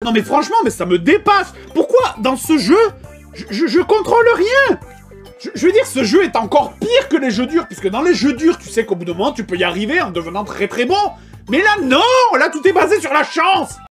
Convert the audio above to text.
Non mais franchement, mais ça me dépasse. Pourquoi dans ce jeu, je contrôle rien? Je veux dire, ce jeu est encore pire que les jeux durs, puisque dans les jeux durs, tu sais qu'au bout d'un moment, tu peux y arriver en devenant très très bon. Mais là, non! Là, tout est basé sur la chance!